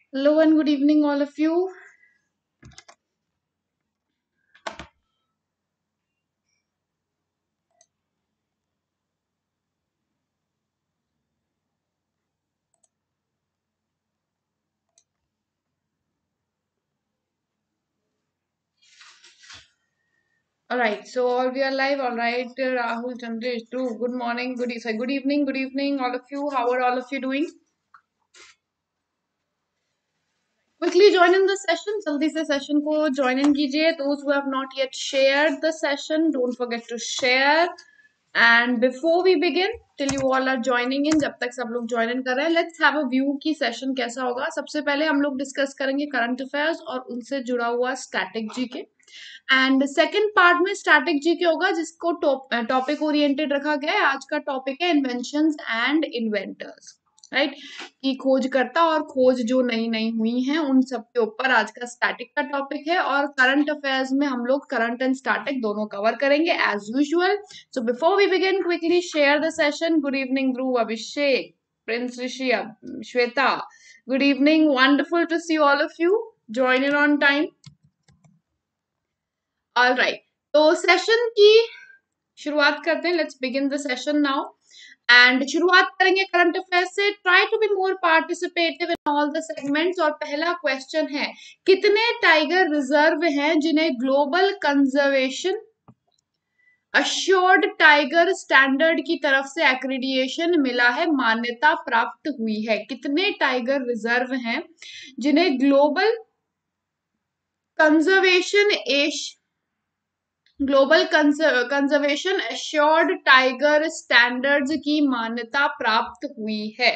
Hello and good evening, all of you. All right, so all we are live. All right, Rahul, Chandresh, Dhruv, good morning, good evening, all of you. How are all of you doing? Quickly join in the session. जल्दी से session को join in कीजिए. Those who have not yet shared the session, don't forget to share. And before we begin, till you all are joining in, जब तक सब लोग join in कर रहे हैं, let's have a view की session कैसा होगा. सबसे पहले हम लोग discuss करेंगे current affairs और उनसे जुड़ा हुआ static GK. And second part में स्टैटिक जी के होगा जिसको टॉपिक ओरिएंटेड रखा गया है. आज का टॉपिक है इन्वेंशंस एंड इन्वेंटर्स. राइट, कि खोजकर्ता और खोज जो नई नई हुई हैं उन सब के ऊपर आज का स्टैटिक का टॉपिक है. और करंट अफेयर्स में हम लोग करंट एंड स्टैटिक दोनों कवर करेंगे as usual. So before we begin, quickly share the session. Good evening Dhruv, Abhishek, Prince Rishi, Shweta. Good evening, wonderful to see all of you. Join in on time. All right, तो session की शुरुआत करते हैं. Let's begin the session now. And शुरुआत करेंगे current affair से. Try to be more participative in all the segments. और पहला क्वेश्चन है, कितने टाइगर रिजर्व हैं जिन्हें global conservation assured tiger standard की तरफ से एक्रीडिएशन मिला है, मान्यता प्राप्त हुई है? कितने टाइगर रिजर्व हैं जिन्हें global conservation global conservation assured tiger standards की मान्यता प्राप्त हुई है?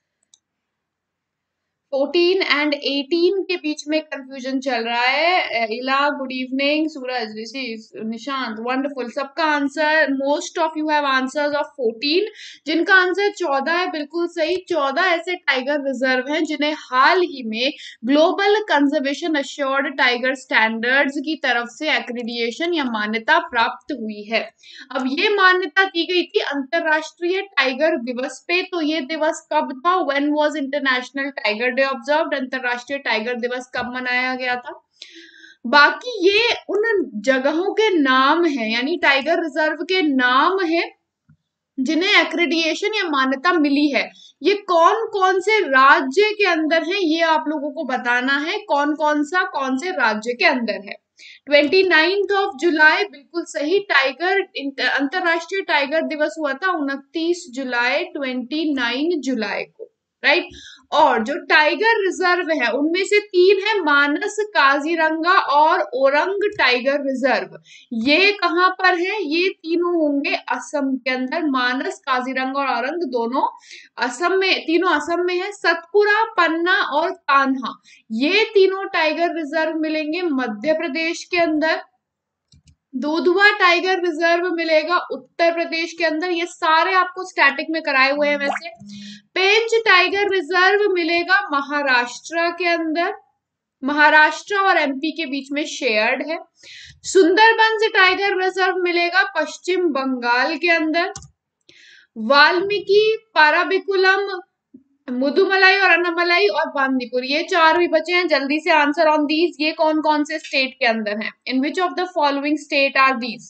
14 एंड 18 के बीच में कंफ्यूजन चल रहा है. Ila, good evening. Suraj, Rishi, Nishant, wonderful. सबका answer, most of you have answers of 14. जिनका आंसर 14 है, बिल्कुल सही. 14 ऐसे टाइगर रिजर्व हैं जिन्हें हाल ही में global conservation assured tiger standards की तरफ से एक्रीडिएशन या मान्यता प्राप्त हुई है. अब ये मान्यता दी गई थी अंतरराष्ट्रीय टाइगर दिवस पे. तो ये दिवस कब था? When was International Tiger Day observed? अंतरराष्ट्रीय टाइगर दिवस कब मनाया गया था? बाकी ये उन जगहों के नाम हैं, यानी टाइगर रिजर्व के नाम है जिन्हें एक्रेडिएशन या मान्यता मिली है. ये कौन कौन से राज्य के अंदर है, ये आप लोगों को बताना है. कौन से राज्य के अंदर है? 29 जुलाई, बिल्कुल सही. टाइगर अंतरराष्ट्रीय टाइगर दिवस हुआ था 29 जुलाई, 29 जुलाई को. राइट. और जो टाइगर रिजर्व है उनमें से 3 है, मानस, काजीरंगा और ओरंग टाइगर रिजर्व. ये कहाँ पर है? ये तीनों होंगे असम के अंदर. मानस, काजीरंगा और औरंग दोनों असम में, तीनों असम में है. सतपुरा, पन्ना और कान्हा, ये तीनों टाइगर रिजर्व मिलेंगे मध्य प्रदेश के अंदर. दुधवा टाइगर रिजर्व मिलेगा उत्तर प्रदेश के अंदर. ये सारे आपको स्टैटिक में कराए हुए हैं वैसे. पेंच टाइगर रिजर्व मिलेगा महाराष्ट्र के अंदर. महाराष्ट्र और एमपी के बीच में शेयर्ड है. सुंदरबंस टाइगर रिजर्व मिलेगा पश्चिम बंगाल के अंदर. वाल्मीकि, पाराबिकुलम, मुदुमलाई और अनामलाई और बांदीपुर, ये 4 भी बचे हैं. जल्दी से आंसर ऑन दीज. ये कौन कौन से स्टेट के अंदर हैं? In which of the following state are these?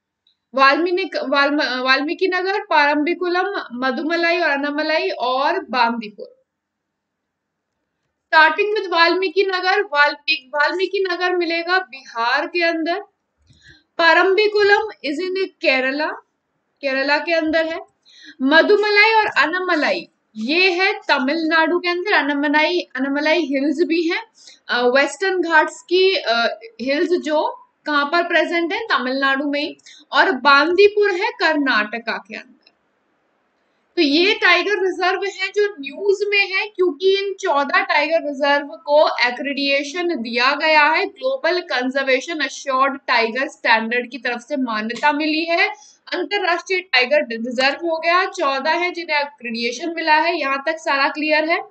Valmiki Nagar, Parambikulam, Mudumalai और अनामलाई और बांदीपुर. Starting with Valmiki Nagar. वाल्मीकि नगर मिलेगा बिहार के अंदर. पारंबिकुलम इज इन केरला, केरला के अंदर है. मधुमलाई और अनामलाई ये है तमिलनाडु के अंदर. अनामलाई हिल्स भी हैं, वेस्टर्न घाट्स की हिल्स, जो कहाँ पर प्रेजेंट है? तमिलनाडु में ही. और बांदीपुर है कर्नाटका के अंदर. तो ये टाइगर रिजर्व है जो न्यूज में है, क्योंकि इन 14 टाइगर रिजर्व को एक्रेडिएशन दिया गया है, global conservation assured tiger standard की तरफ से मान्यता मिली है. अंतरराष्ट्रीय टाइगर रिजर्व हो गया. 14 है जिन्हें एक्रेडिएशन मिला है. यहां तक सारा क्लियर है?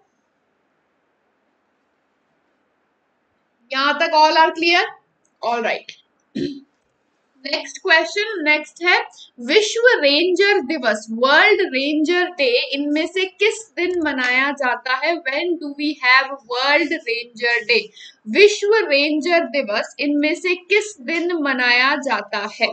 यहां तक all are clear? All right. Next है विश्व रेंजर दिवस, वर्ल्ड रेंजर डे, इनमें से किस दिन मनाया जाता है? When do we have World Ranger Day? विश्व रेंजर दिवस इनमें से किस दिन मनाया जाता है?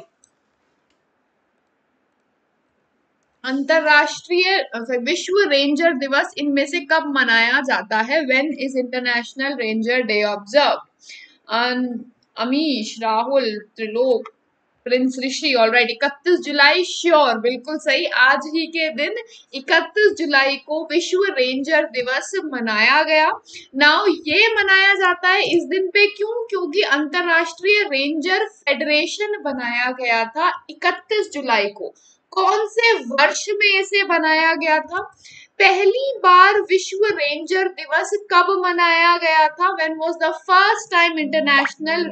अंतरराष्ट्रीय विश्व रेंजर दिवस इनमें से कब मनाया जाता है? When is International Ranger Day observe? Amish, Rahul, Trilok, Prince Rishi, all right. 31 जुलाई, श्योर, बिल्कुल सही। आज ही के दिन 31 जुलाई को विश्व रेंजर दिवस मनाया गया। नाउ ये मनाया जाता है इस दिन पे, क्यों? क्योंकि अंतरराष्ट्रीय रेंजर फेडरेशन बनाया गया था 31 जुलाई को। कौन से वर्ष में इसे बनाया गया था? पहली बार विश्व रेंजर दिवस कब मनाया गया था? When was the first time International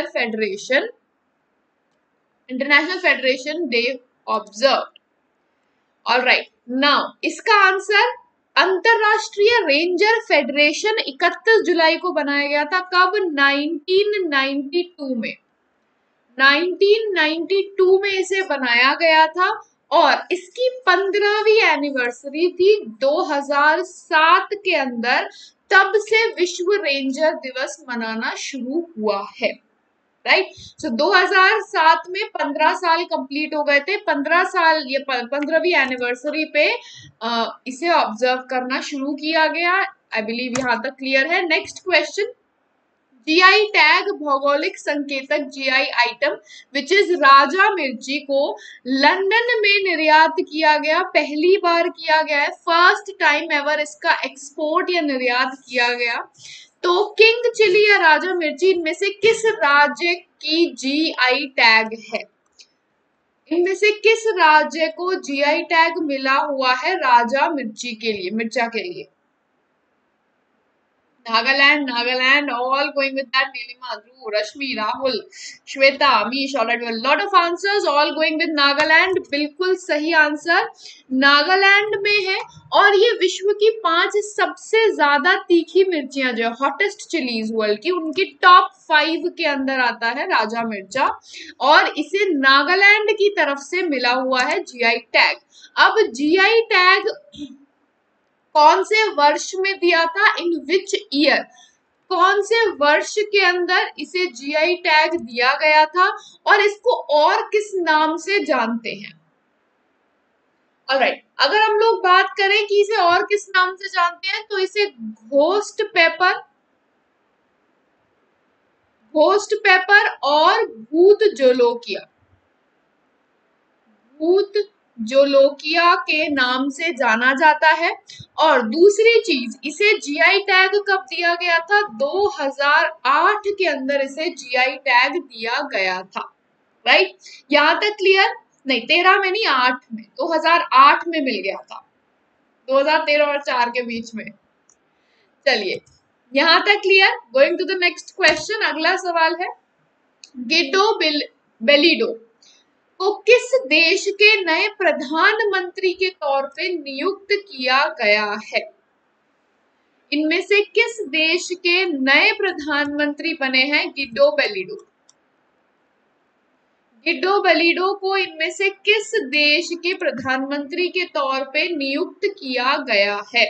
Federation Day observe? All right, now इसका आंसर, अंतरराष्ट्रीय रेंजर फेडरेशन 31 जुलाई को बनाया गया था। कब? 1992 में। 1992 में इसे बनाया गया था और इसकी 15वीं एनिवर्सरी थी 2007 के अंदर। तब से विश्व रेंजर दिवस मनाना शुरू हुआ है, राइट। सो 2007 में 15 साल कंप्लीट हो गए थे। 15 साल, ये 15वीं एनिवर्सरी पे इसे ऑब्जर्व करना शुरू किया गया। आई बिलीव यहाँ तक क्लियर है। नेक्स्ट क्वेश्चन, जीआई टैग, भौगोलिक संकेतक GI item which is Raja Mirchi को लंदन में निर्यात किया गया, पहली बार किया गया है, फर्स्ट टाइम एवर इसका एक्सपोर्ट या निर्यात किया गया। तो किंग चिली या राजा मिर्ची इनमें से किस राज्य की जीआई टैग है? इनमें से किस राज्य को जीआई टैग मिला हुआ है राजा मिर्ची के लिए, मिर्चा के लिए? Nagaland, all going with that. Nilima, Dhruv, Rashmi, Rahul, Shweta, Amish, alright, a lot of answers, all going with Nagaland. बिल्कुल सही आंसर नागालैंड में है। और ये विश्व की 5 सबसे ज्यादा तीखी मिर्चियां, जो हॉटेस्ट चिलीज वर्ल्ड की, उनकी टॉप 5 के अंदर आता है राजा मिर्चा, और इसे नागालैंड की तरफ से मिला हुआ है जीआई टैग। अब जीआई टैग कौन से वर्ष में दिया था? In which year? कौन से वर्ष के अंदर इसे जीआई टैग दिया गया था और इसको और किस नाम से जानते हैं? ऑलराइट, अगर हम लोग बात करें कि इसे और किस नाम से जानते हैं, तो इसे घोस्ट पेपर और भूत जोलोकिया के नाम से जाना जाता है। और दूसरी चीज, इसे जीआई टैग कब दिया गया था? 2008 के अंदर इसे जीआई टैग दिया गया था, राइट। यहां तक क्लियर? नहीं, 13 में नहीं, 8 में, 2008 में मिल गया था, 2013 और 4 के बीच में। चलिए, यहां तक clear. Going to the next question, अगला सवाल है, गिडो बेलिडो को किस देश के नए प्रधानमंत्री के तौर पे नियुक्त किया गया है? इनमें से किस देश के नए प्रधानमंत्री बने हैं गिडो बेलिडो को इनमें से किस देश के प्रधानमंत्री के तौर पे नियुक्त किया गया है?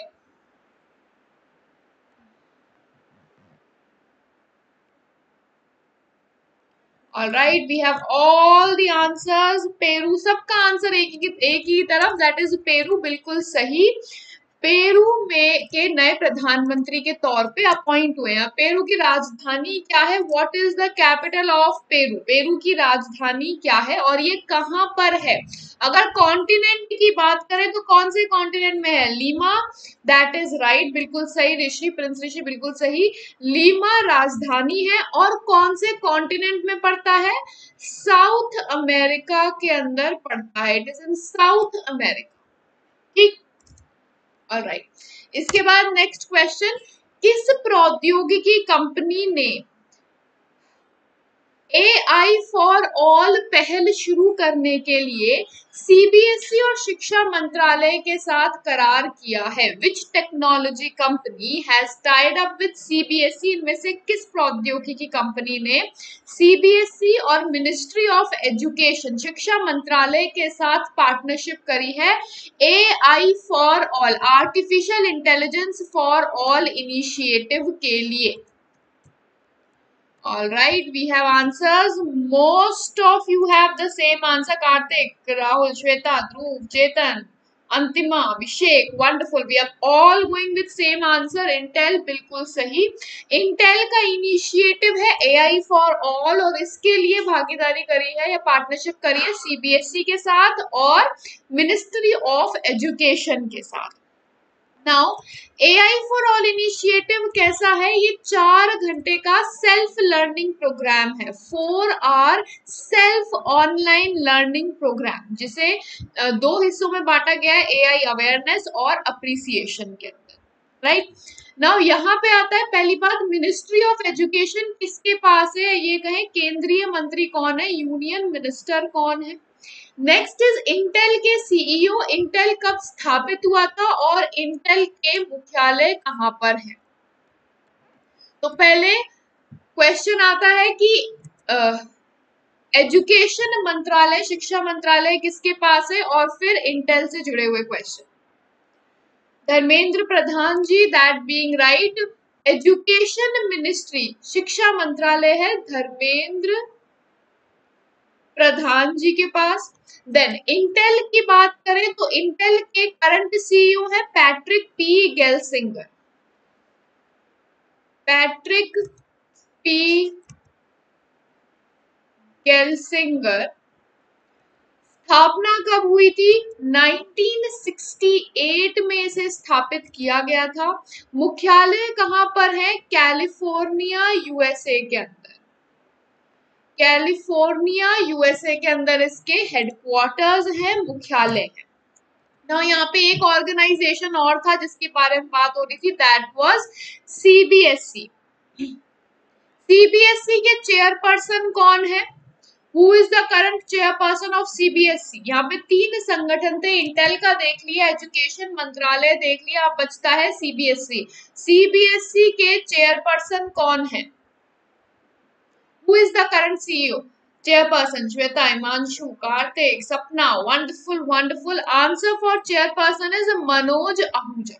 Alright, we have all the answers. Peru, सबका आंसर एक ही तरफ, दैट इज पेरू, बिल्कुल सही। पेरू में के नए प्रधानमंत्री के तौर पे अपॉइंट हुए हैं। पेरू की राजधानी क्या है? What is the capital of Peru? Peru की राजधानी क्या है और ये कहां पर है? अगर कॉन्टिनेंट की बात करें तो कौन से कॉन्टिनेंट में है? लीमा, दैट इज राइट, बिल्कुल सही। ऋषि, प्रिंस ऋषि, बिल्कुल सही। लीमा राजधानी है और कौन से कॉन्टिनेंट में पड़ता है? साउथ अमेरिका के अंदर पड़ता है। It is in South America, ठीक। ऑलराइट, इसके बाद नेक्स्ट क्वेश्चन, किस प्रौद्योगिकी कंपनी ने AI फॉर ऑल पहल शुरू करने के लिए सीबीएसई और शिक्षा मंत्रालय के साथ करार किया है। Which technology company has tied up with CBSE? इनमें से किस प्रौद्योगिकी कंपनी ने सीबीएसई और मिनिस्ट्री ऑफ एजुकेशन शिक्षा मंत्रालय के साथ पार्टनरशिप करी है AI for all artificial intelligence for all initiative के लिए? All right, we have answers. Most of you have the same answer. Karthik, Rahul, Shweta, Dhruv, Chetan, Antima, Abhishek. Wonderful. We are all going with same answer. Intel बिल्कुल सही. Intel का initiative है AI for all और इसके लिए भागीदारी करी है या पार्टनरशिप करी है CBSE के साथ और मिनिस्ट्री ऑफ एजुकेशन के साथ। Now AI for all initiative कैसा है? ये 4 घंटे का सेल्फ लर्निंग प्रोग्राम है, 4 hour self online learning programme, जिसे 2 हिस्सों में बांटा गया है, AI अवेयरनेस और अप्रिसिएशन के अंदर। राइट नाउ यहाँ पे आता है पहली बात, मिनिस्ट्री ऑफ एजुकेशन किसके पास है? ये कहें केंद्रीय मंत्री कौन है, यूनियन मिनिस्टर कौन है? नेक्स्ट इज इंटेल के सीईओ, इंटेल कब स्थापित हुआ था और इंटेल के मुख्यालय कहां पर है? तो पहले क्वेश्चन आता है कि एजुकेशन मंत्रालय शिक्षा मंत्रालय किसके पास है और फिर इंटेल से जुड़े हुए question. Dharmendra Pradhan ji, that being right. Education ministry शिक्षा मंत्रालय है धर्मेंद्र प्रधान जी के पास। देन इंटेल की बात करें तो इंटेल के करंट सीईओ है Patrick P Gelsinger. Patrick P Gelsinger. स्थापना कब हुई थी? 1968 में इसे स्थापित किया गया था। मुख्यालय कहां पर है? कैलिफोर्निया यूएसए के अंदर। कैलिफोर्निया यूएसए के अंदर इसके हेडक्वार्टर्स हैं, मुख्यालय है ना। यहाँ पे एक ऑर्गेनाइजेशन और था जिसके बारे में बात हो रही थी, दैट वाज सीबीएसई। सीबीएसई के चेयरपर्सन कौन है? Who is the current chairperson of CBSE? यहाँ पे 3 संगठन थे, इंटेल का देख लिया, एजुकेशन मंत्रालय देख लिया, अब बचता है सीबीएसई। सीबीएसई के चेयरपर्सन कौन है? Who is the current CEO? Chairperson Shweta, Imanshu, Karthik, Sapna. Wonderful, wonderful. Answer for chairperson is Manoj Ahuja.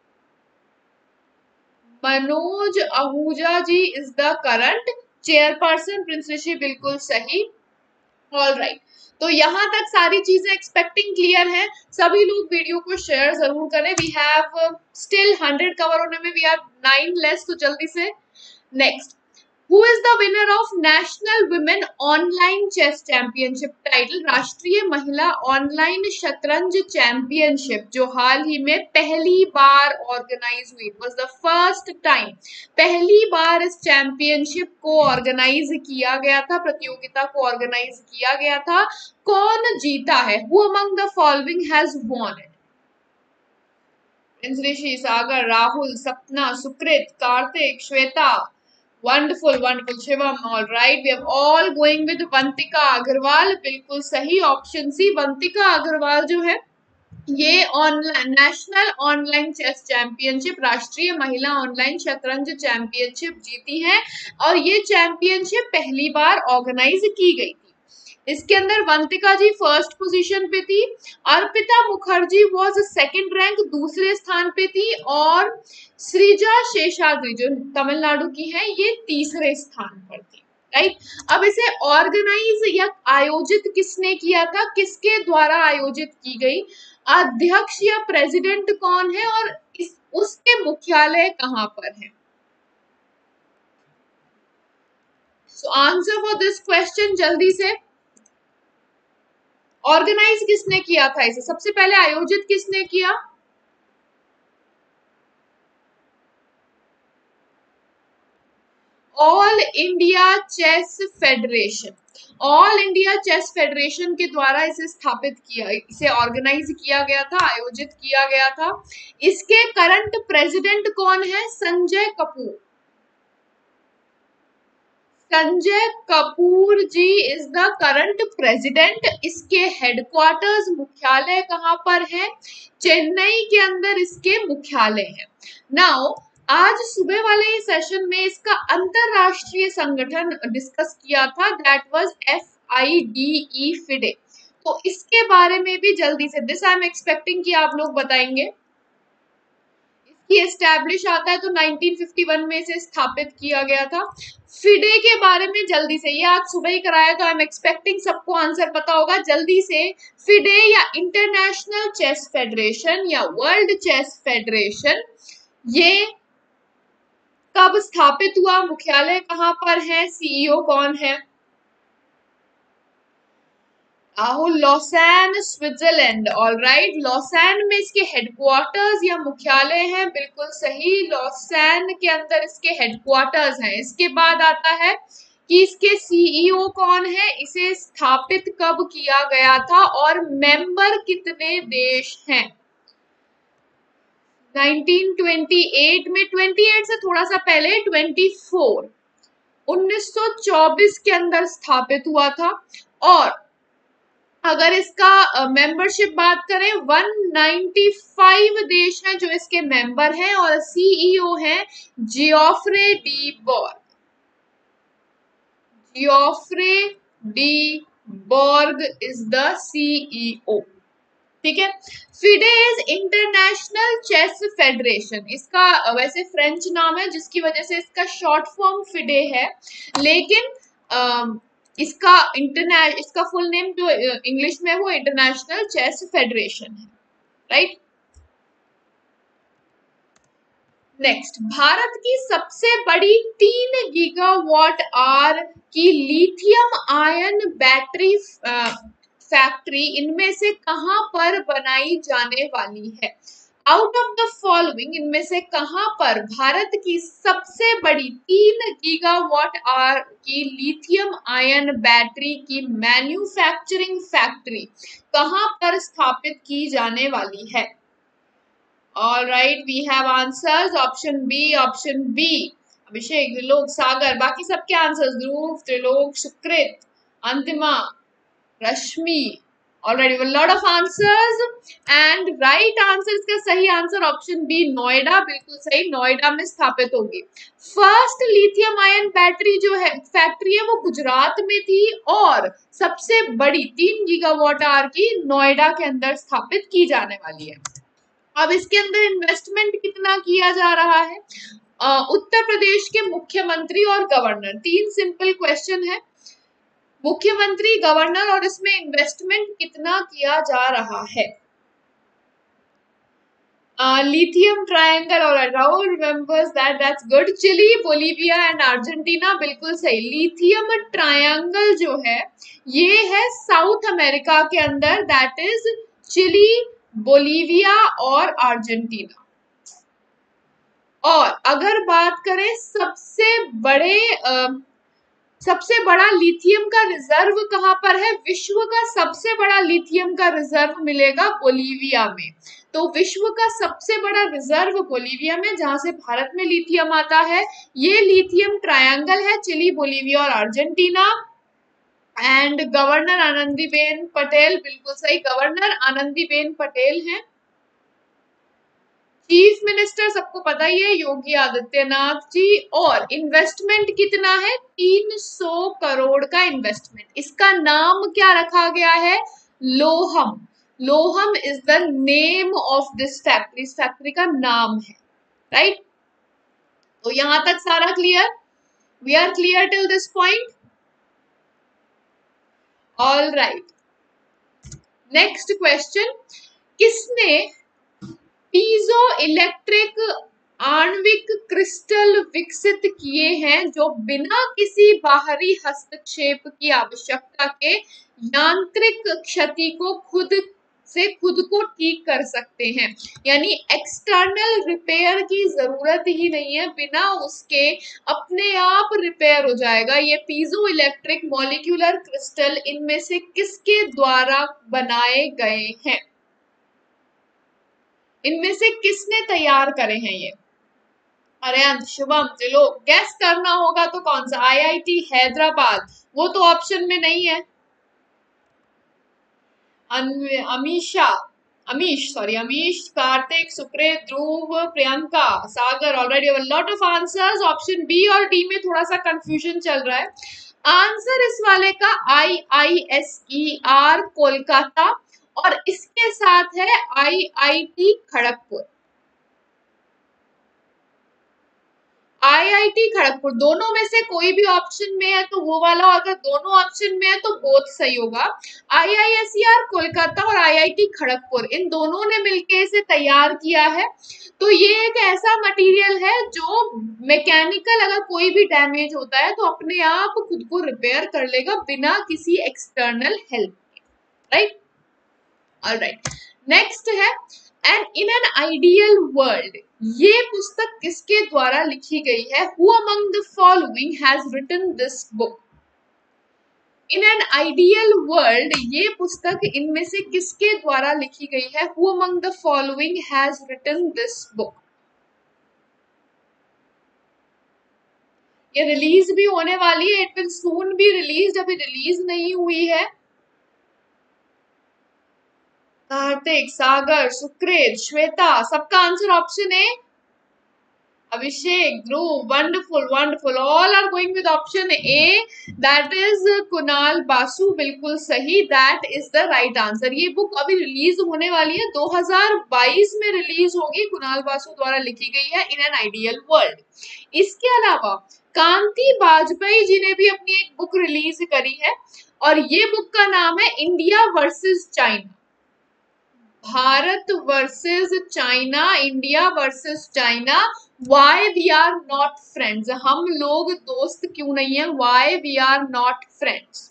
Manoj Ahuja ji is the current chairperson. Prince Rishi बिल्कुल सही। All right. तो यहाँ तक सारी चीजें एक्सपेक्टिंग क्लियर है। सभी लोग वीडियो को शेयर जरूर करें। वी हैव स्टिल 100 कवर होने में, वी हैव 9 लेस, तो जल्दी से next. Who is the winner of National Women Online Chess Championship title? राष्ट्रीय महिला ऑनलाइन शतरंज चैंपियनशिप जो हाल ही में पहली बार ऑर्गेनाइज हुई, was the first time, पहली बार इस चैंपियनशिप को ऑर्गेनाइज किया गया था, प्रतियोगिता को ऑर्गेनाइज किया गया था। कौन जीता है? Who among the following has won it? ऋषि, सागर, राहुल, सपना, सुकृत, Kartik, Shweta. Wonderful, wonderful, Shivam. All right, we are all going with Vantika Agarwal. बिल्कुल सही ऑप्शन सी। वंतिका अग्रवाल जो है ये online national online chess championship, राष्ट्रीय महिला ऑनलाइन शतरंज चैंपियनशिप जीती है और ये चैंपियनशिप पहली बार ऑर्गेनाइज की गई थी। इसके अंदर वंतिका जी फर्स्ट पोजीशन पे थी, Arpita Mukherjee was second rank, दूसरे स्थान पे थी, और श्रीजा शेषाद्री जो तमिलनाडु की है ये तीसरे स्थान पर थी। राइट, अब इसे ऑर्गेनाइज या आयोजित किसने किया था, किसके द्वारा आयोजित की गई, अध्यक्ष या प्रेसिडेंट कौन है और उसके मुख्यालय कहां पर है? So answer for this question जल्दी से, ऑर्गेनाइज किसने किया था इसे, सबसे पहले आयोजित किसने किया? All India Chess Federation. All India Chess Federation के द्वारा इसे स्थापित किया, इसे ऑर्गेनाइज किया गया था, आयोजित किया गया था। इसके करंट प्रेसिडेंट कौन है? Sanjay Kapoor. Sanjay Kapoor ji is the current president. इसके हेडक्वार्टर्स मुख्यालय कहाँ पर है? चेन्नई के अंदर इसके मुख्यालय है। नाउ आज सुबह वाले सेशन में इसका अंतरराष्ट्रीय संगठन डिस्कस किया था, दैट वाज FIDE फिडे। तो इसके बारे में भी जल्दी से, दिस आई एम एक्सपेक्टिंग कि आप लोग बताएंगे। ये एस्टैब्लिश आता है तो 1951 में इसे स्थापित किया गया था। फिडे के बारे में जल्दी से, ये आज सुबह ही कराया तो आई एम एक्सपेक्टिंग सबको आंसर पता होगा। जल्दी से, फिडे या इंटरनेशनल चेस फेडरेशन या वर्ल्ड चेस फेडरेशन, ये कब स्थापित हुआ, मुख्यालय कहां पर है, CEO कौन है? Lausanne Switzerland. ऑलराइट, लॉसेन में इसके हेडक्वार्टर्स या मुख्यालय है, बिल्कुल सही, लॉसेन के अंदर इसके हेडक्वार्टर्स हैं। इसके बाद आता है कि इसके CEO कौन है, इसे स्थापित कब किया गया था और मेंबर कितने देश हैं? 1928 में, 28 से थोड़ा सा पहले 24, 1924 के अंदर स्थापित हुआ था। और अगर इसका मेंबरशिप बात करें, 195 देश हैं जो इसके मेंबर हैं और CEO हैं Geoffrey de Borg. Geoffrey de Borg is the CEO। ठीक है। FIDE is international chess federation. इसका वैसे फ्रेंच नाम है जिसकी वजह से इसका शॉर्ट फॉर्म फिडे है, लेकिन इसका फुल नेम जो इंग्लिश में वो इंटरनेशनल चेस फेडरेशन है। राइट। नेक्स्ट, भारत की सबसे बड़ी 3 गीगावाट आवर की लिथियम आयन बैटरी फैक्ट्री इनमें से कहां पर बनाई जाने वाली है? आउट ऑफ द फॉलोइंग, इनमें से कहां पर भारत की सबसे बड़ी 3 गीगावाट आवर की लिथियम आयन बैटरी की मैन्युफैक्चरिंग फैक्ट्री कहां पर स्थापित की जाने वाली है? All right, we have answers. Option B, option B. अभिषेक, त्रिलोक, सागर, बाकी सबके answers, Dhruv, Trilok, Sukrut, Antima, Rashmi. Already a lot of answers and right answer, इसका सही आंसर ऑप्शन बी नोएडा, बिल्कुल सही, नोएडा में स्थापित होगी। फर्स्ट लिथियम आयन बैटरी जो है फैक्ट्री है वो गुजरात में थी और सबसे बड़ी 3 गीगावाट आवर की नोएडा के अंदर स्थापित की जाने वाली है। अब इसके अंदर इन्वेस्टमेंट कितना किया जा रहा है? उत्तर प्रदेश के मुख्यमंत्री और गवर्नर, 3 सिंपल क्वेश्चन है। मुख्यमंत्री, गवर्नर और इसमें इन्वेस्टमेंट कितना किया जा रहा है? लिथियम ट्रायंगल, और Rahul remembers that, that's good. Chile, Bolivia and Argentina, बिल्कुल सही। लिथियम ट्रायंगल जो है ये है साउथ अमेरिका के अंदर, दैट इज चिली, बोलीविया और अर्जेंटीना। और अगर बात करें सबसे बड़ा लिथियम का रिजर्व कहां पर है? विश्व का सबसे बड़ा लिथियम का रिजर्व मिलेगा बोलीविया में। तो विश्व का सबसे बड़ा रिजर्व बोलीविया में, जहां से भारत में लिथियम आता है, ये लिथियम ट्रायंगल है, चिली, बोलीविया और Argentina. And governor Anandiben Patel, बिल्कुल सही, गवर्नर आनंदीबेन पटेल हैं। चीफ मिनिस्टर सबको पता ही है, योगी आदित्यनाथ जी। और इन्वेस्टमेंट कितना है? 300 करोड़ का इन्वेस्टमेंट। इसका नाम क्या रखा गया है? Lohum. Lohum is the name of this factory, इस फैक्ट्री का नाम है। राइट। तो यहां तक सारा clear? We are clear till this point? All right. Next question, किसने पीजो इलेक्ट्रिक आणविक क्रिस्टल विकसित किए हैं जो बिना किसी बाहरी हस्तक्षेप की आवश्यकता के यांत्रिक क्षति को खुद को ठीक कर सकते हैं? यानी एक्सटर्नल रिपेयर की जरूरत ही नहीं है, बिना उसके अपने आप रिपेयर हो जाएगा। ये पीजो इलेक्ट्रिक मॉलिक्यूलर क्रिस्टल इनमें से किसके द्वारा बनाए गए हैं? इनमें से किसने तैयार करे हैं ये? अरे शुभम चलो गैस करना होगा तो कौन सा, आईआईटी हैदराबाद, वो तो ऑप्शन में नहीं है। Amisha, Amish, Kartik, Supreet, Dhruv, Priyanka, Sagar, already lot of answers. Option B और डी में थोड़ा सा कंफ्यूजन चल रहा है। आंसर इस वाले का IISER कोलकाता, और इसके साथ है IIT खड़गपुर। आईआईटी खड़गपुर, दोनों में से कोई भी ऑप्शन में है तो वो वाला, अगर दोनों ऑप्शन में है तो बोथ सही होगा। IISER कोलकाता और IIT खड़गपुर, इन दोनों ने मिलके इसे तैयार किया है। तो ये एक ऐसा मटेरियल है जो मैकेनिकल अगर कोई भी डैमेज होता है तो अपने आप खुद को रिपेयर कर लेगा बिना किसी एक्सटर्नल हेल्प के, राइट। ऑलराइट, नेक्स्ट है and in an ideal world, ये पुस्तक किसके द्वारा लिखी गई है? Who among the following has written this book? In an ideal world, ये पुस्तक इनमें से किसके द्वारा लिखी गई है? Who among the following has written this book? ये रिलीज भी होने वाली है, it will soon be release, अभी रिलीज नहीं हुई है। कार्तिक, सागर, सुकृत, श्वेता, सबका answer option A. Abhishek, Dhruv, wonderful, wonderful. All are going with option A. That is Kunal Basu, बिल्कुल सही. That is the right answer. ये बुक अभी रिलीज होने वाली है, 2022 में रिलीज होगी, कुणाल बासु द्वारा लिखी गई है इन एन आइडियल वर्ल्ड। इसके अलावा कांति बाजपेयी जी ने भी अपनी एक बुक रिलीज करी है, और ये बुक का नाम है India versus China. Bharat versus China, India versus China, why we are not friends, हम लोग दोस्त क्यों नहीं है, why we are not friends.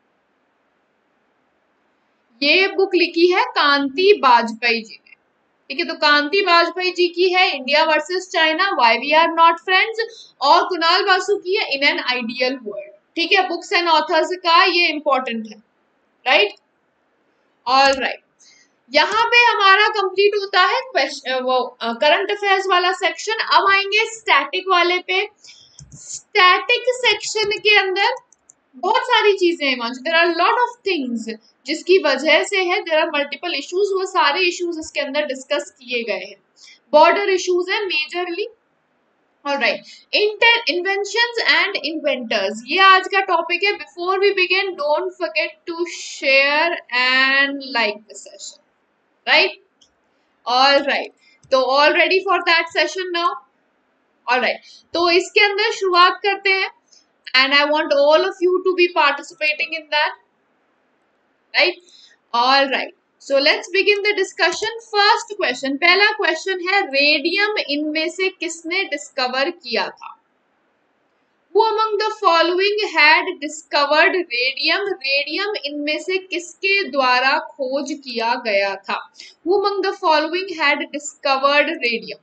ये बुक लिखी है कांति बाजपेयी जी ने, ठीक है। तो कांति बाजपेयी जी की है India versus China, why we are not friends, और कुणाल बासु की है इन एन आइडियल वर्ल्ड, ठीक है। बुक्स एंड ऑथर्स का ये इंपॉर्टेंट है, राइट। ऑल राइट, यहाँ पे हमारा कंप्लीट होता है वो करंट अफेयर्स वाला सेक्शन। अब आएंगे स्टैटिक वाले पे। स्टैटिक सेक्शन के अंदर बहुत सारी चीजें हैं, there are lot of things जिसकी वजह से है, देयर आर मल्टीपल इश्यूज, वो सारे इश्यूज इसके अंदर डिस्कस किए गए हैं। बॉर्डर इश्यूज है majorly. Alright, inventions and inventors, ये आज का टॉपिक है। Before we begin, don't forget to share and like the session, right? All right, तो all ready for that session now? All right, तो इसके अंदर शुरुआत करते हैं, and I want all of you to be participating in that, right? All right, so let's begin the discussion. First question, पहला question है, radium इनमें से किसने डिस्कवर किया था? Who among the following had discovered radium? Radium इनमें से किसके द्वारा खोज किया गया था? Who among the following had discovered radium?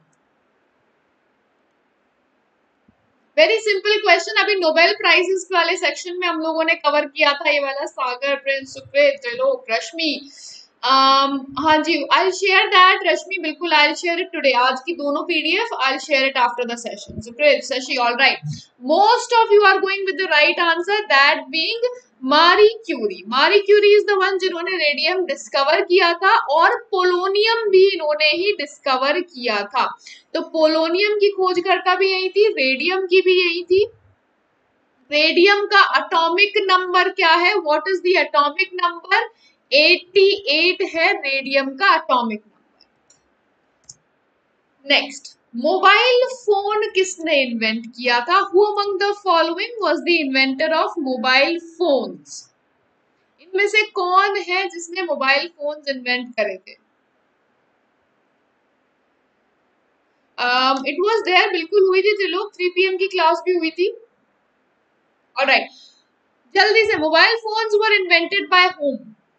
Very simple question, अभी नोबेल प्राइजेस वाले सेक्शन में हम लोगों ने कवर किया था ये वाला। सागर, प्रिंस, सुकृत, त्रिलोक, रश्मि, हाँ जी, आई शेयर दैट रश्मि, बिल्कुल आई शेयर इट टुडे, आज की दोनों PDF I share it after the session. Sukrit, Shashi, all right, most of you are going with the right answer, that being Marie Curie. Marie Curie is the one जिन्होंने radium discover किया था, और polonium भी इन्होंने ही discover किया था। तो polonium की खोजकर्ता भी यही थी, रेडियम की भी यही थी। रेडियम का एटॉमिक नंबर क्या है? What is the atomic number? 88 है रेडियम का atomic number. Next, mobile phone किसने इन्वेंट किया था? Who among the following was the inventor of mobile phones? इनमें से कौन है जिसने मोबाइल फोन्स इन्वेंट करे थे? इट वॉज देयर, बिल्कुल हुई थी त्रिलोक, 3 PM की क्लास भी हुई थी। ऑलराइट, जल्दी से, mobile phones were invented by whom?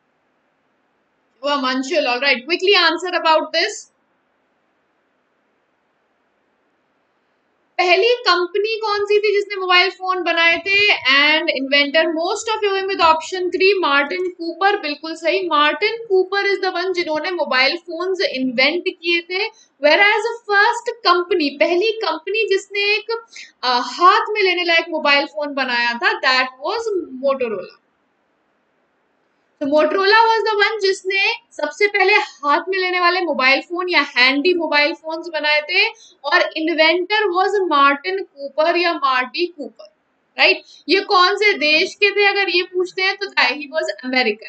Manshul, alright, quickly answer about this. पहली कंपनी कौन सी थी जिसने मोबाइल फोन बनाए थे? And inventor most of you with option 3 Martin Cooper, बिल्कुल सही। Martin Cooper is the one जिन्होंने मोबाइल फोन्स इन्वेंट किए थे। वेर एज फर्स्ट कंपनी, पहली कंपनी जिसने एक हाथ में लेने लायक मोबाइल फोन बनाया था, दैट वाज मोटोरोला। तो मोटरोला वाज द वन जिसने सबसे पहले हाथ में लेने वाले मोबाइल फोन या हैंडी मोबाइल फोन्स बनाए थे, और इन्वेंटर वाज मार्टिन कूपर या मार्टी कूपर, राइट। ये कौन से देश के थे अगर ये पूछते हैं तो ही वाज अमेरिकन,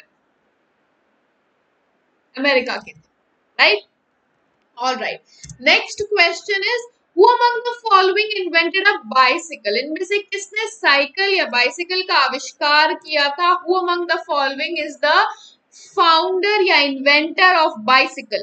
अमेरिका के थे, right. Alright, next question is Who among the following invented a bicycle? इनमें से किसने साइकिल या बाइसिकल का आविष्कार किया था? Who among the following is the founder या inventor of bicycle?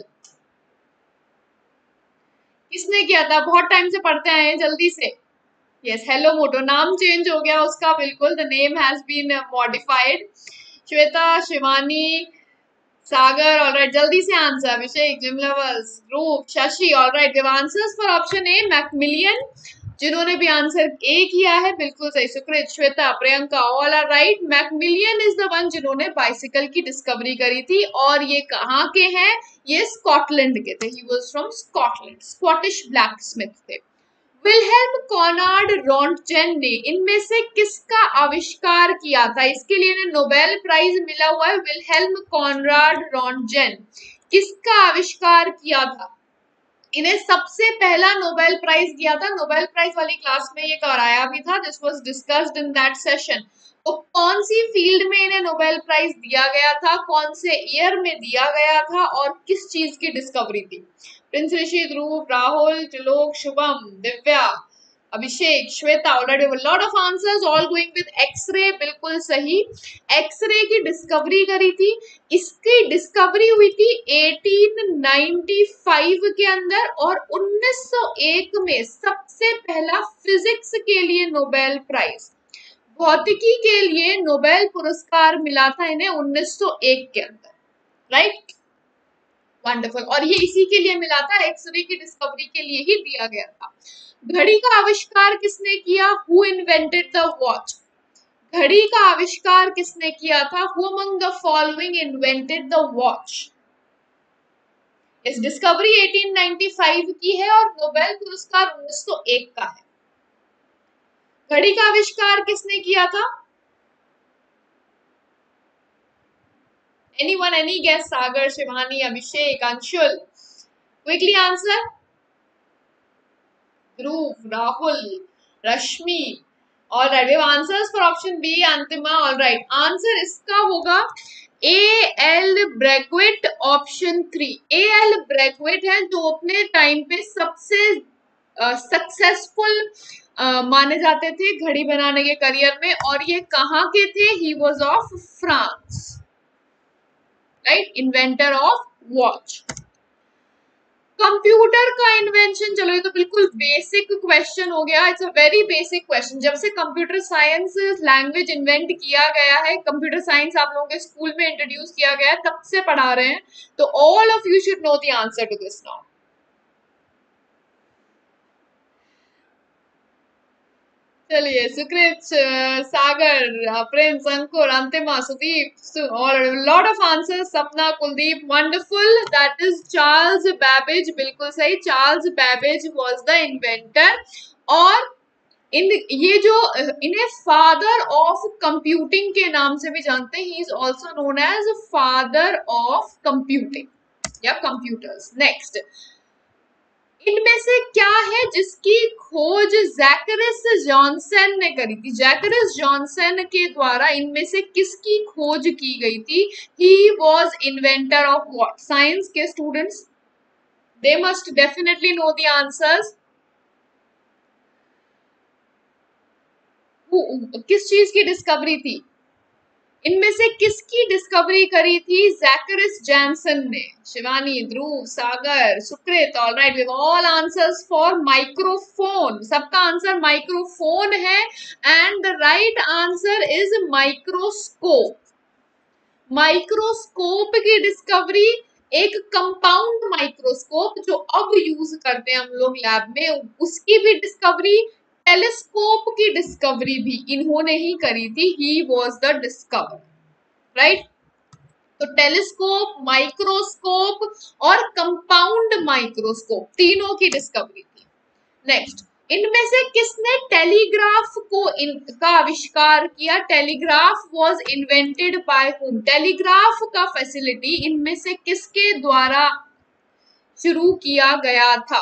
किसने किया था? बहुत टाइम से पढ़ते आए हैं, जल्दी से। यस, हेलो मोटो, नाम चेंज हो गया उसका, बिल्कुल, the name has been modified. Shweta, Shivani, Sagar, alright, जल्दी से आंसर। अभिषेक, जिम लेवल्स, Roop, Shashi, alright, give answers for option A Macmillan, जिन्होंने भी आंसर ए किया है, बिल्कुल सही। Sukrit, Shweta, Priyanka, all are right. Macmillan is the one जिन्होंने बाइसिकल की डिस्कवरी करी थी, और ये कहाँ के हैं? ये स्कॉटलैंड के थे। He was from Scotland, Scottish blacksmith थे। विल्हेल्म कॉनराड रॉन्टजेन ने इनमें से किसका आविष्कार किया था? इसके लिए इन्हें नोबेल प्राइज मिला हुआ है। विल्हेल्म कॉनराड रॉन्टजेन किसका आविष्कार किया था? इन्हें सबसे पहला नोबेल प्राइज दिया था। नोबेल प्राइज वाली क्लास में ये कराया भी था, this was discussed in that session. तो कौन सी फील्ड में इन्हें नोबेल प्राइज दिया गया था, कौन से ईयर में दिया गया था, और किस चीज की डिस्कवरी थी? Prince Rishi, Dhruv, Rahul, Trilok, Shubham, Divya, Abhishek, Shweta, already lot of answers, all going with X-ray, बिल्कुल सही। एक्सरे की डिस्कवरी करी थी। इसकी डिस्कवरी हुई थी 1895 के अंदर, और 1901 में सबसे पहला फिजिक्स के लिए नोबेल प्राइज, भौतिकी के लिए नोबेल पुरस्कार मिला था इन्हें 1901 के अंदर, राइट। वंडरफुल, और ये इसी के लिए मिला था, एक्सरे की डिस्कवरी के लिए ही दिया गया था। घड़ी का आविष्कार किसने किया? Who invented the watch? घड़ी का आविष्कार किसने किया था? Who among the following invented the watch? इस डिस्कवरी 1895 की है और नोबेल पुरस्कार 1901 का है। घड़ी का आविष्कार किसने किया था? Anyone, any guess? Sagar, Shivani, Abhishek, Anshul, quickly answer. Dhruv, Rahul, Rashmi, all right, we have answers for option B, Antima, all right. Answer इसका होगा A.L. ब्रैगवेट, ऑप्शन 3। A.L. ब्रैगवेट है जो अपने टाइम पे सबसे सक्सेसफुल माने जाते थे घड़ी बनाने के करियर में, और ये कहाँ के थे? He was of France, right, inventor of watch. Computer का इन्वेंशन, चलो ये तो बिल्कुल बेसिक क्वेश्चन हो गया, it's a very basic question. जब से कंप्यूटर साइंस लैंग्वेज इन्वेंट किया गया है, कंप्यूटर साइंस आप लोगों के स्कूल में इंट्रोड्यूस किया गया है, तब से पढ़ा रहे हैं, तो all of you should know the answer to this now. चलिए, सुकृत, सागर, प्रिंस, अंकुर, अंतिमा, सुदीप, और lot of answers, Sapna, Kuldeep, wonderful, that is Charles Babbage, बिल्कुल सही। Charles Babbage was the inventor, और ये जो इन्हें फादर ऑफ कंप्यूटिंग के नाम से भी जानते हैं। He is also known as father of computing या कंप्यूटर्स। नेक्स्ट, इनमें से क्या है जिसकी खोज जैकरिस जॉनसन ने करी थी? जैकरिस जॉनसन के द्वारा इनमें से किसकी खोज की गई थी? He was inventor of what? Science के students, they must definitely know the answers. किस चीज की डिस्कवरी थी? इनमें से किसकी डिस्कवरी करी थी जैकरिस जॉनसन ने? Shivani, Dhruv, Sagar, Sukrit, all right, with all answers for microphone. सबका आंसर माइक्रोफोन है, and the right answer is microscope. Microscope की डिस्कवरी एक कंपाउंड माइक्रोस्कोप जो अब यूज करते हैं हम लोग लैब में, उसकी भी डिस्कवरी, टेलीस्कोप की डिस्कवरी भी इन्होंने ही करी थी। He was the discover, right. तो टेलीस्कोप, माइक्रोस्कोप और कंपाउंड माइक्रोस्कोप, तीनों की डिस्कवरी थी। नेक्स्ट, इनमें से किसने टेलीग्राफ का आविष्कार किया? Telegraph was invented by whom? Telegraph का फैसिलिटी इनमें से किसके द्वारा शुरू किया गया था?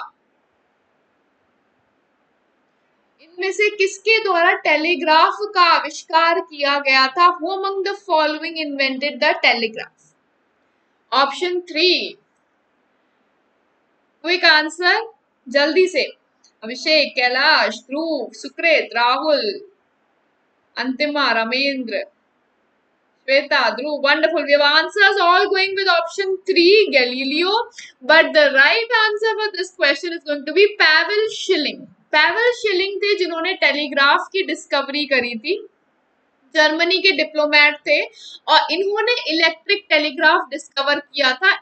इनमें से किसके द्वारा टेलीग्राफ का आविष्कार किया गया था? Who among the following invented the telegraph? Option 3, quick answer जल्दी से। अभिषेक, कैलाश, ध्रुव, सुकृत, राहुल, अंतिमा, Ramendra, Shweta, Dhruv, wonderful. We have answers all going with option 3, Galileo. But the right answer for this question is going to be Pavel Schilling. Pavel Schilling थे जिन्होंने telegraph की discovery करी थी। Germany के diplomat थे और इन्होंने इलेक्ट्रिक टेलीग्राफ डिस्कवर किया था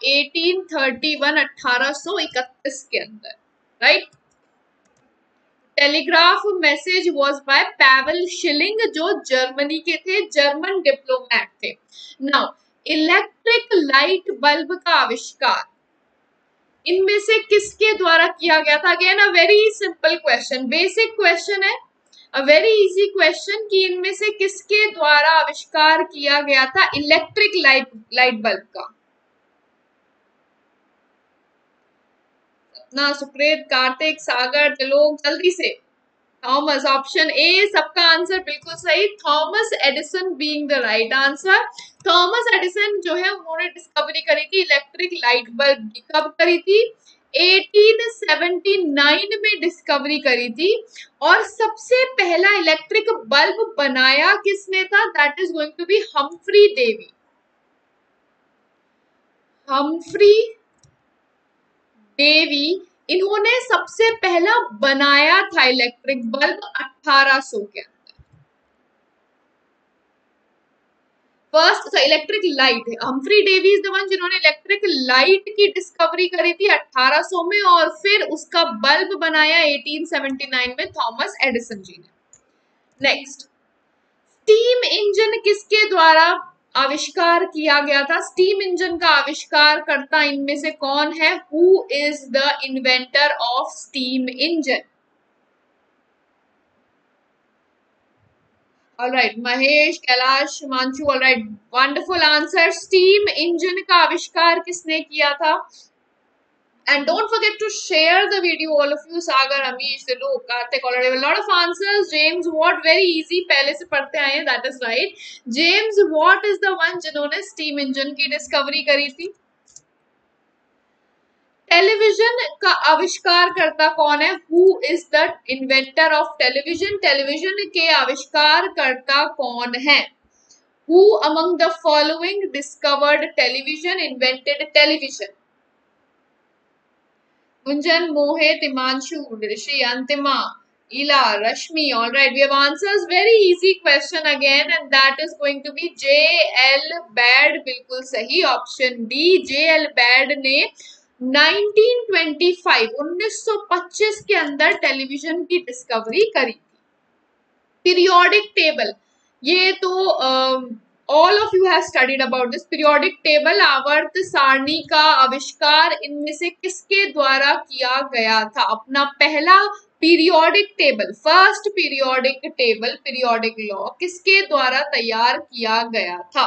1831 के अंदर, right. Telegraph message was by Pavel Schilling, जो जर्मनी के थे, जर्मन डिप्लोमैट थे। नाउ, इलेक्ट्रिक लाइट बल्ब का आविष्कार इनमें से किसके द्वारा किया गया था? Again a very simple question, basic question है, अ वेरी इजी क्वेश्चन कि इनमें से किसके द्वारा आविष्कार किया गया था इलेक्ट्रिक लाइट बल्ब का? ना, सुप्रेत, कार्तिक, सागर, त्रिलोक, जल्दी से। थॉमस, ऑप्शन ए सबका आंसर बिल्कुल सही, Thomas Edison being the right answer. Thomas Edison जो है उन्होंने डिस्कवरी करी थी इलेक्ट्रिक लाइट बल्ब की। कब करी थी? 1879 में डिस्कवरी करी थी। और सबसे पहला इलेक्ट्रिक बल्ब बनाया किसने था? That is going to be Humphry Davy. Humphry Davy, इन्होंने सबसे पहला बनाया था इलेक्ट्रिक बल्ब 1800 के अंदर। फर्स्ट इलेक्ट्रिक लाइट है, Humphry Davy is the one जिन्होंने इलेक्ट्रिक लाइट की डिस्कवरी करी थी 1800 में, और फिर उसका बल्ब बनाया 1879 में थॉमस एडिसन जी ने। नेक्स्ट, स्टीम इंजन किसके द्वारा आविष्कार किया गया था? स्टीम इंजन का आविष्कार करता इनमें से कौन है? Who is the inventor of steam engine? Alright, Mahesh, Kailash, Himanshu, alright, wonderful answer. Steam engine का आविष्कार किसने किया था? And don't forget to share the video, all of you. Sagar, Amish, Dilok, Karthik, already a lot of answers. James Watt, very easy, पहले से पढ़ते आए हैं, that is right. James Watt is the one जिन्होंने steam engine की discovery करी थी। Television का आविष्कार करता कौन है? Who is the inventor of television? Television के आविष्कार करता कौन है? Who among the following discovered television, invented television? Gunjan, Mohit, Imanshu, Rishi, Antima, Ila, Rashmi. All right, we have answers. Very easy question again, and that is going to be J.L. Baird. बिल्कुल सही, option D. J.L. Baird ने 1925 के अंदर television की discovery करी थी। Periodic table, ये तो all of you have studied about this periodic table, आवर्त सारणी का आविष्कार इनमें से किसके द्वारा किया गया था? अपना पहला periodic table, first periodic table, periodic law किसके द्वारा तैयार किया गया था?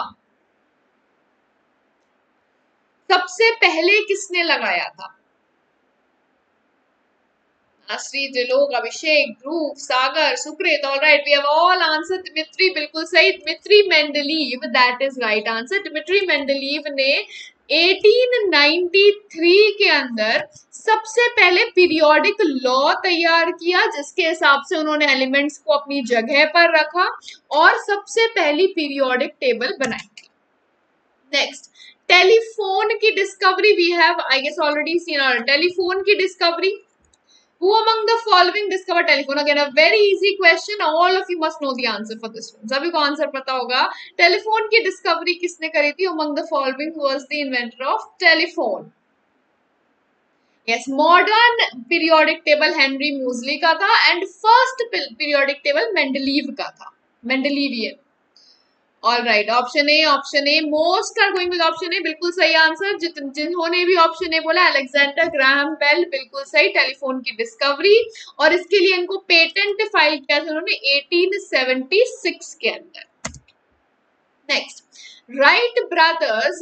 सबसे पहले किसने लगाया था? Asri, Dilok, Abhishek, Dhruv, Sagar, Sukrit. All right, we have all answered. Dmitry, बिल्कुल सही, Dmitry Mendeleev, that is right answer. Dmitry Mendeleev ने 1893 के अंदर सबसे पहले पीरियोडिक लॉ तैयार किया, जिसके हिसाब से उन्होंने एलिमेंट्स को अपनी जगह पर रखा और सबसे पहली पीरियोडिक टेबल बनाई। नेक्स्ट, टेलीफोन की discovery we have I guess already seen. Telephone की discovery Who among the following discovered telephone? Again, a very easy question. All of you must know the answer for this one. सभी को answer पता होगा. Telephone की discovery किसने करी थी? Among the following was the inventor of telephone. Yes, modern periodic table Henry Moseley का था and first periodic table Mendeleev का था. Mendeleevian. All right, option A. Most are going with option A. बिल्कुल सही answer. जिन्होंने भी option A बोला, Alexander Graham Bell, बिल्कुल सही. टेलीफोन की डिस्कवरी, और इसके लिए इनको पेटेंट फाइल किया था उन्होंने 1876 के अंदर. नेक्स्ट, राइट ब्रदर्स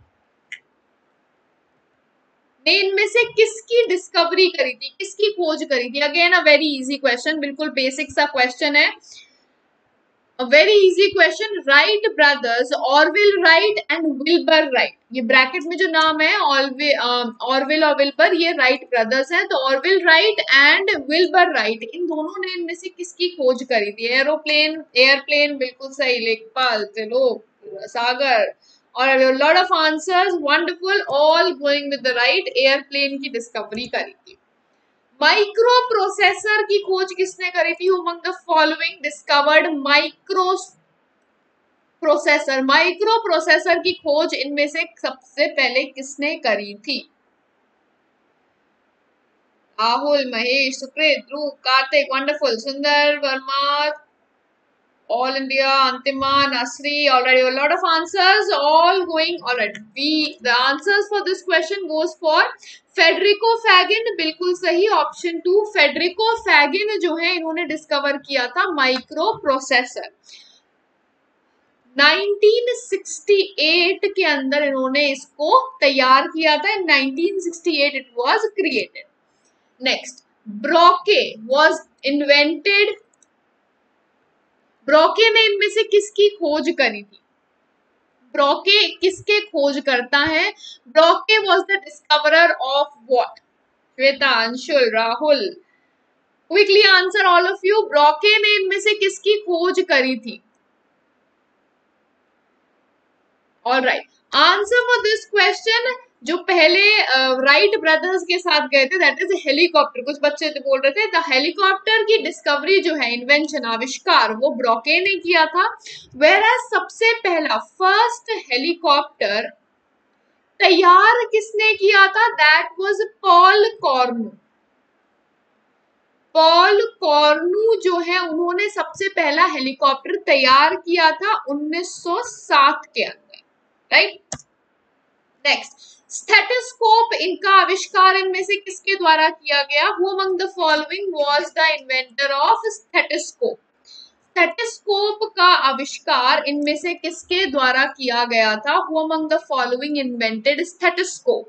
ने इनमें से किसकी डिस्कवरी करी थी, किसकी खोज करी थी? Again a very easy question, बिल्कुल बेसिक सा क्वेश्चन है. A very easy question. Wright brothers, Orville Wright and Wilbur Wright. ये ब्रैकेट में जो नाम है ऑरविल और विल्बर, ये राइट ब्रदर्स हैं. तो Orville Wright and Wilbur Wright, इन दोनों ने इनमें से किसकी खोज करी थी? एयरप्लेन, बिल्कुल सही. लेखपाल, चलो, सागर, और lot of answers, wonderful, all going with the right. Airplane की डिस्कवरी करी थी. माइक्रो प्रोसेसर की खोज किसने करी थी? Among the following discovered microprocessor की खोज इनमें से सबसे पहले किसने करी थी? राहुल, महेश, सुकृत, ध्रुव, कार्तिक, वंडरफुल, सुंदर, Verma, All India, Antima, Nasri. Already a lot of answers, all going. Alright, the answers for this question goes for Federico Fagin. बिल्कुल सही, ऑप्शन 2. Federico Fagin जो है, इन्होंने डिस्कवर किया था माइक्रो प्रोसेसर. 1968 के अंदर इन्होंने इसको तैयार किया था. In 1968 it was created. Next, Brocke was invented. ब्रोके ने इनमें से किसकी खोज करी थी? ब्रोके किसके खोज करता है? Brocke was the discoverer of what? Shweta, Anshul, Rahul, quickly answer all of you. Brocke ने इनमें से किसकी खोज करी थी? Alright, answer for this question, जो पहले राइट ब्रदर्स के साथ गए थे, दैट इज हेलीकॉप्टर. कुछ बच्चे तो बोल रहे थे द हेलीकॉप्टर की डिस्कवरी जो है, इन्वेंशन, आविष्कार, वो ब्रोके ने किया था. वेयर सबसे पहला फर्स्ट हेलीकॉप्टर तैयार किसने किया था? That was Paul Cornu. Paul Cornu जो है, उन्होंने सबसे पहला हेलीकॉप्टर तैयार किया था 1907 के अंदर. राइट. नेक्स्ट, स्टेथोस्कोप, इनका आविष्कार इनमें से किसके द्वारा किया गया? Who among the following was the inventor of stethoscope? Stethoscope का आविष्कार इनमें से किसके द्वारा किया गया था? Who among the following invented stethoscope?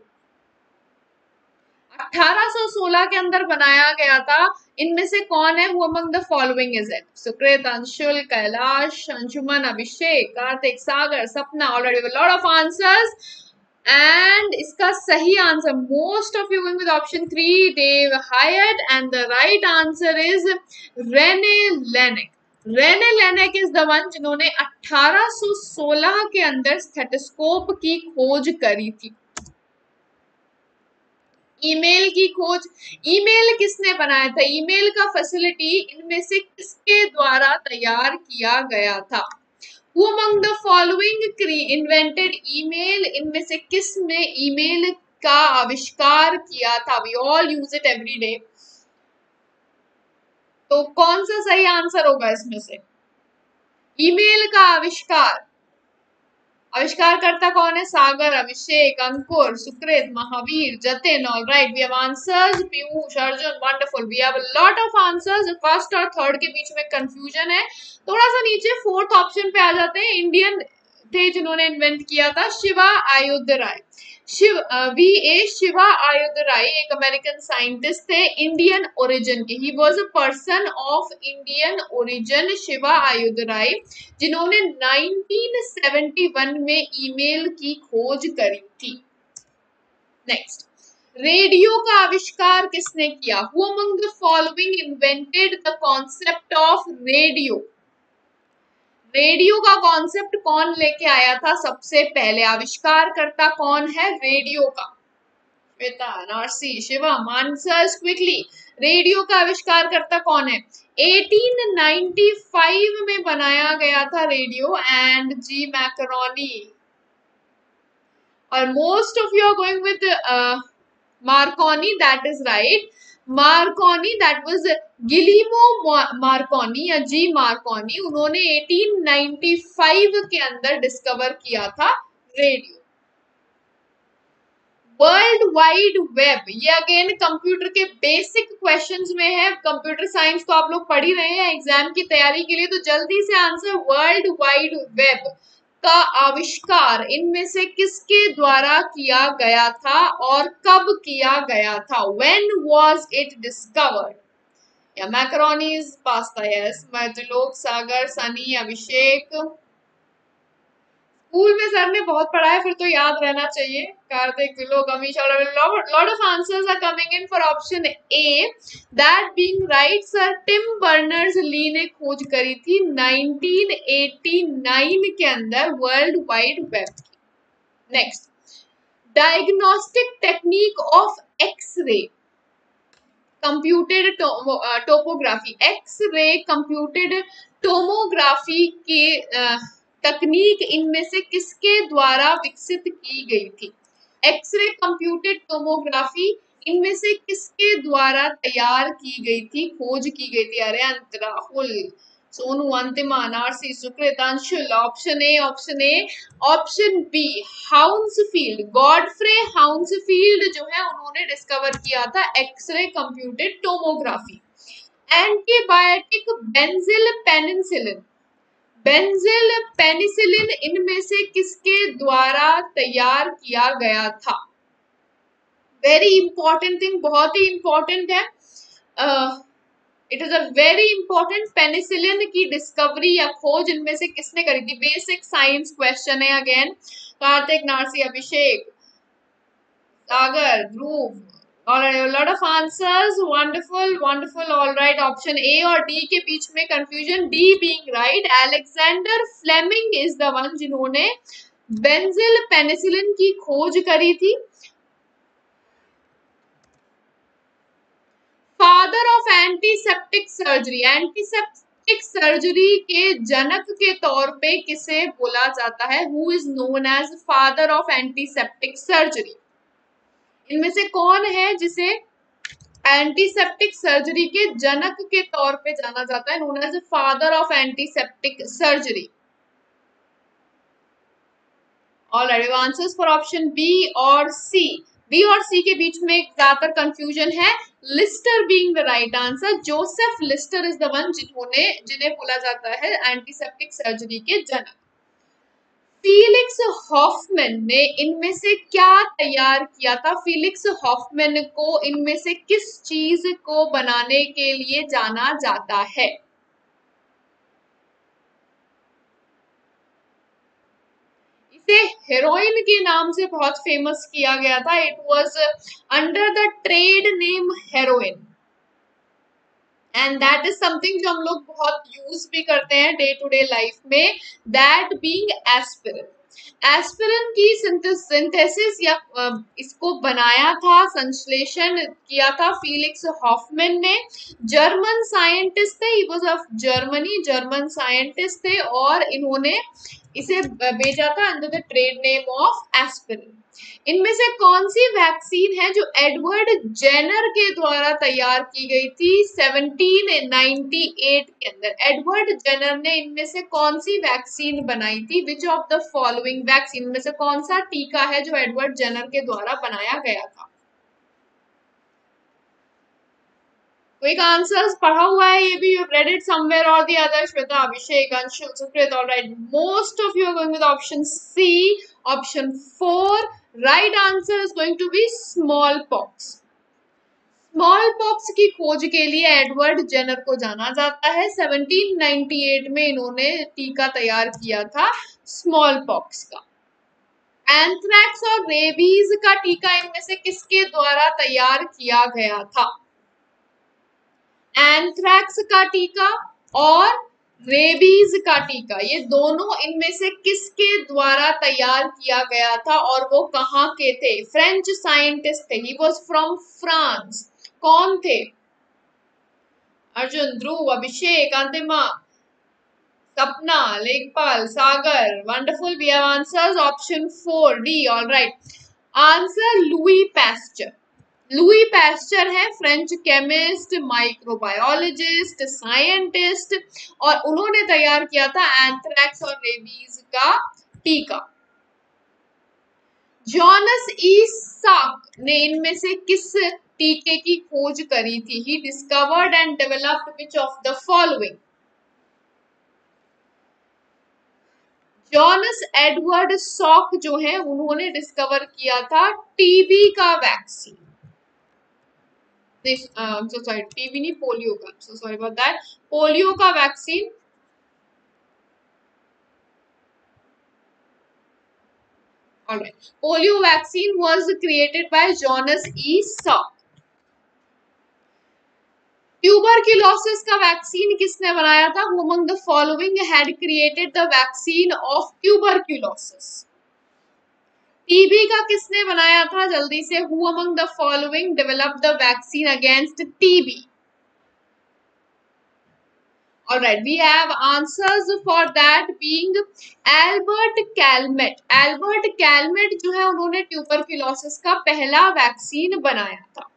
1816 के अंदर बनाया गया था. इनमें से कौन है? Who among the following is it? सुकृत, अंशुल, कैलाश, अंशुमन, अभिषेक, कार्तिक, सागर, सपना. Already a lot of answers. And इसका सही answer, most of you going with option 3, Dave Hyatt, and the right answer is Rene Laennec. Rene Laennec is the one जिन्होंने 1816 के अंदर stethoscope की खोज करी थी. ईमेल की खोज, ईमेल किसने बनाया था? ईमेल का फैसिलिटी इनमें से किसके द्वारा तैयार किया गया था? Who among the following invented email? इनमें से किसने ईमेल का आविष्कार किया था? We all use it every day. तो कौन सा सही आंसर होगा इसमें से? ईमेल का आविष्कारकर्ता कौन है? सागर, Abhishek, Ankur, Sukrit, Mahavir, Jatin. All right, we have answers. Piyush, Arjun, wonderful. We have a lot of answers. First और थर्ड के बीच में कंफ्यूजन है. थोड़ा सा नीचे फोर्थ ऑप्शन पे आ जाते हैं. इंडियन थे जिन्होंने इन्वेंट किया था, शिवा आयुध राय. शिवा आयुध राय एक अमेरिकन साइंटिस्ट थे, इंडियन ओरिजिन के. He was a person of Indian origin, Shiva Ayudh Rai, जिन्होंने 1971 में ईमेल की खोज करी थी. नेक्स्ट, रेडियो का आविष्कार किसने किया? Who among the following invented the concept of radio? Radio का कॉन्सेप्ट कौन लेके आया था सबसे पहले? आविष्कारकर्ता कौन है रेडियो का? Shweta, Narsi, Shivam, answers quickly. Radio का आविष्कार करता कौन है? 1895 में बनाया गया था रेडियो, एंड जी मैकरोनी। और most of you are going with Marconi, that is right. Marconi, that was Guglielmo Marconi या जी मार्कोनी, उन्होंने 1895 के अंदर डिस्कवर किया था रेडियो। वर्ल्ड वाइड वेब, ये अगेन कंप्यूटर के बेसिक क्वेश्चंस में है। कंप्यूटर साइंस तो आप लोग पढ़ ही रहे हैं एग्जाम की तैयारी के लिए, तो जल्दी से आंसर। वर्ल्ड वाइड वेब का आविष्कार इनमें से किसके द्वारा किया गया था और कब किया गया था? When was it discovered? या macaronis, pasta, yes, Trilok, Sagar, Sunny, Abhishek. School में सर ने बहुत पढ़ा है, फिर तो याद रहना चाहिए। Kartik, Trilok, Amisha, lot of answers are coming in for option A, that being right. Sir Tim Berners Lee ने खोज करी थी 1989 के अंदर वर्ल्ड वाइड वेब की। Next, diagnostic technique of X-ray computed topography, X-ray computed tomography के तकनीक इनमें से किसके द्वारा विकसित की गई थी? एक्सरे कंप्यूटेड टोमोग्राफी इनमें से किसके द्वारा तैयार की गई थी, खोज की गई थी? अरे Rahul, Sonu, Antima, Narsi, Sukrit, Anshul. Option A, option A. Option B, Hounsfield, Godfrey Hounsfield जो है उन्होंने डिस्कवर किया था X-ray computed tomography. Antibiotic benzyl penicillin, benzyl penicillin इनमें से किसके द्वारा तैयार किया गया था? वेरी इंपॉर्टेंट थिंग, बहुत ही इंपॉर्टेंट है। It is a very important. Penicillin की डिस्कवरी या खोज इनमें से किसने करी थी? बेसिक साइंस क्वेश्चन है again. Kartik, Narsi, Abhishek, Sagar, Dhruv. Lot of answers, wonderful wonderful. All right, option A और डी के बीच में confusion, D being right. Alexander Fleming is the one जिन्होंने बेंजिल पेनिसिलिन की खोज करी थी। Father of antiseptic surgery, antiseptic surgery के जनक के तौर पे किसे बोला जाता है? Who is known as father of antiseptic surgery? इनमें से कौन है जिसे एंटीसेप्टिक सर्जरी के जनक के तौर पे जाना जाता है, known as father of antiseptic surgery? Alright, answers for option B और सी। बी और सी के बीच में ज्यादातर कंफ्यूजन है। Lister being the right answer. Joseph Lister is the one जिन्हें बोला जाता है एंटीसेप्टिक सर्जरी के जनक। फीलिक्स हॉफमैन ने इनमें से क्या तैयार किया था? फीलिक्स हॉफमैन को इनमें से किस चीज को बनाने के लिए जाना जाता है? इसे हेरोइन के नाम से बहुत फेमस किया गया था। It was under the trade name heroin, and that is something जो हम लोग बहुत यूज भी करते हैं डे टू डे लाइफ में, दैट बीइंग एस्पिरिन। एस्पिरिन की सिंथेसिस या इसको बनाया था, संश्लेषण किया था फीलिक्स हॉफमैन ने। जर्मन साइंटिस्ट थे, he was of Germany, German scientist थे, और इन्होंने इसे भेजा था under the trade name of aspirin. इनमें से कौन सी वैक्सीन है जो एडवर्ड जेनर के द्वारा तैयार की गई थी 1798 के अंदर? एडवर्ड जेनर ने इनमें से कौन सी वैक्सीन बनाई थी? Which of the following vaccine में से कौन सा टीका है जो एडवर्ड जेनर के द्वारा बनाया गया था? क्विक आंसर्स पढ़ा हुआ है ये भी, यू रेड इट समवेयर और the other. Shweta, Abhishek, Anshul, Sukrit. Alright, most of you are going with option C, option 4। Right answer is going to be smallpox. Smallpox की खोज के लिए एडवर्ड जेनर को जाना जाता है। 1798 में इन्होंने टीका तैयार किया था स्मॉल पॉक्स का। एंथ्रैक्स और रेबीज का टीका इनमें से किसके द्वारा तैयार किया गया था? एंथ्रैक्स का टीका और रेबीज का टीका, ये दोनों इनमें से किसके द्वारा तैयार किया गया था और वो कहाँ के थे? फ्रेंच साइंटिस्ट थे, ही वॉज फ्रॉम फ्रांस। कौन थे? अर्जुन, ध्रुव, अभिषेक, Antima, Sapna, Lekhpal, Sagar. Wonderful, we have answers option 4 D. All right, answer Louis Pasteur. Louis Pasteur है फ्रेंच केमिस्ट, माइक्रोबायोलॉजिस्ट, साइंटिस्ट, और उन्होंने तैयार किया था एंथ्रैक्स और रेबीज का टीका। जॉनस ई साक ने इनमें से किस टीके की खोज करी थी? He discovered and developed which of the following? Jonas Edward Salk जो है उन्होंने डिस्कवर किया था टीबी का वैक्सीन। so sorry, टीबी नहीं, पोलियो का, so sorry about that, polio का vaccine. alright, polio vaccine was created by Jonas E. Salk। Tuberculosis का वैक्सीन किसने बनाया था? Who among the following had created the vaccine of tuberculosis? TB का किसने बनाया था? जल्दी से, Who among the following developed the vaccine against TB? All right, we have answers for that being Albert Calmet। Albert Calmet जो है उन्होंने tuberculosis का पहला वैक्सीन बनाया था।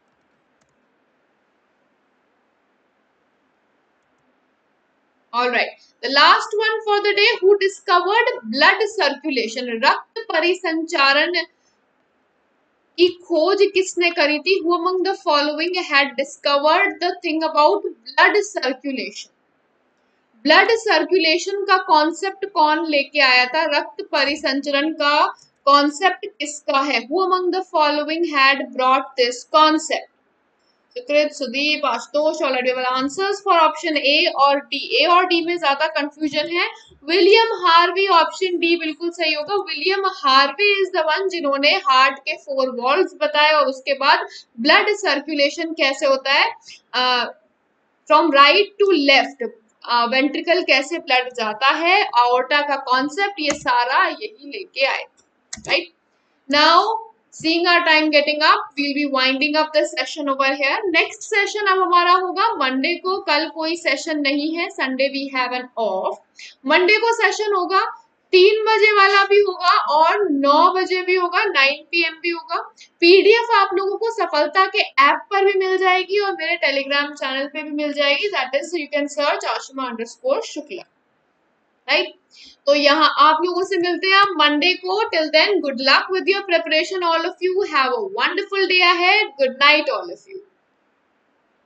All right, the last one for the day, who discovered blood circulation? रक्त परिसंचारण की खोज किसने करी थी? Who among the following had discovered the thing about blood circulation? Blood circulation का कॉन्सेप्ट कौन लेके आया था? रक्त परिसंचरण का कॉन्सेप्ट किसका है? Who among the following had brought this concept? Sukrit, Sudeep, Ashutosh. Already वाला आंसर्स फॉर ऑप्शन ए और डी। ए और डी में ज्यादा कंफ्यूजन है। विलियम हार्वे, ऑप्शन डी बिल्कुल सही होगा। William Harvey is the one जिन्होंने हार्ट के 4 वॉल्व्स बताए और उसके बाद ब्लड सर्कुलेशन कैसे होता है from right to left, ventricle कैसे ब्लड जाता है, आओर्टा का कॉन्सेप्ट, ये सारा यही लेके आए। Right now, seeing our time getting up, we'll be winding up the session over here. Next session अब हमारा होगा मंडे को। कल कोई सेशन नहीं है, Sunday we have an off। Monday को सेशन होगा 3 बजे वाला भी होगा और 9 बजे भी होगा, 9 PM भी होगा। पीडीएफ आप लोगों को सफलता के ऐप पर भी मिल जाएगी और मेरे टेलीग्राम चैनल पे भी मिल जाएगी। That is, you can search आशिमा_शुक्ला। Right, तो यहाँ आप लोगों से मिलते हैं हम मंडे को। Till then, good luck with your preparation all of you. Have a wonderful day ahead. Good night all of you.